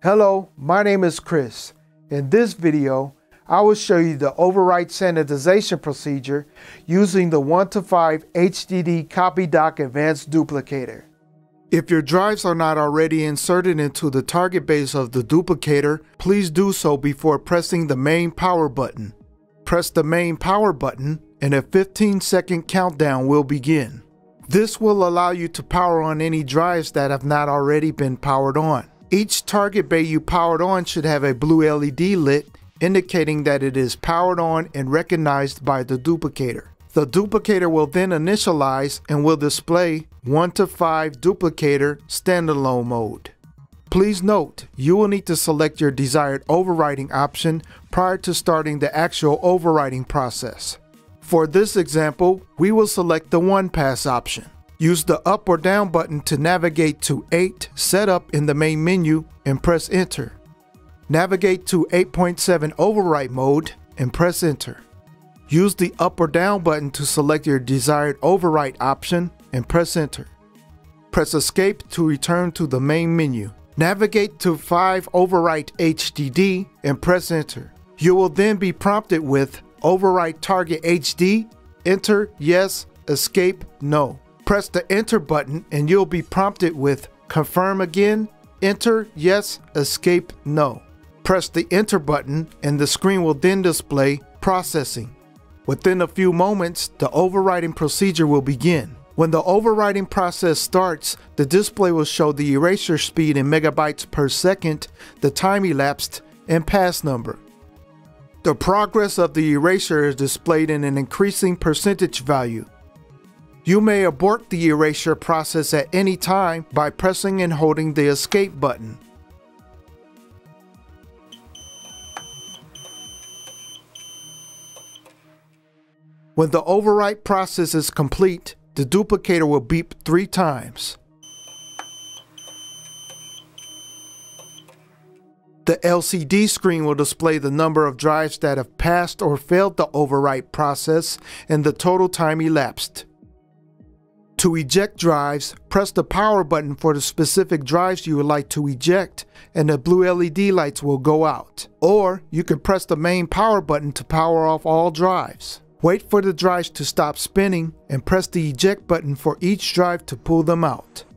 Hello, my name is Chris. In this video, I will show you the overwrite sanitization procedure using the 1-to-5 HDD Copy Dock Advanced duplicator. If your drives are not already inserted into the target base of the duplicator, please do so before pressing the main power button. Press the main power button and a 15-second countdown will begin. This will allow you to power on any drives that have not already been powered on. Each target bay you powered on should have a blue LED lit, indicating that it is powered on and recognized by the duplicator. The duplicator will then initialize and will display 1-to-5 Duplicator Standalone Mode. Please note, you will need to select your desired overwriting option prior to starting the actual overwriting process. For this example, we will select the 1-pass option. Use the up or down button to navigate to 8 Setup in the main menu and press Enter. Navigate to 8.7 Overwrite Mode and press Enter. Use the up or down button to select your desired overwrite option and press Enter. Press Escape to return to the main menu. Navigate to 5 Overwrite HDD and press Enter. You will then be prompted with Overwrite Tgt, Enter, Yes, Escape, No. Press the Enter button and you'll be prompted with Confirm again, Enter, Yes, Escape, No. Press the Enter button and the screen will then display Processing. Within a few moments, the overwriting procedure will begin. When the overwriting process starts, the display will show the erasure speed in megabytes per second, the time elapsed, and pass number. The progress of the erasure is displayed in an increasing percentage value. You may abort the erasure process at any time by pressing and holding the Escape button. When the overwrite process is complete, the duplicator will beep 3 times. The LCD screen will display the number of drives that have passed or failed the overwrite process and the total time elapsed. To eject drives, press the power button for the specific drives you would like to eject and the blue LED lights will go out. Or you can press the main power button to power off all drives. Wait for the drives to stop spinning and press the eject button for each drive to pull them out.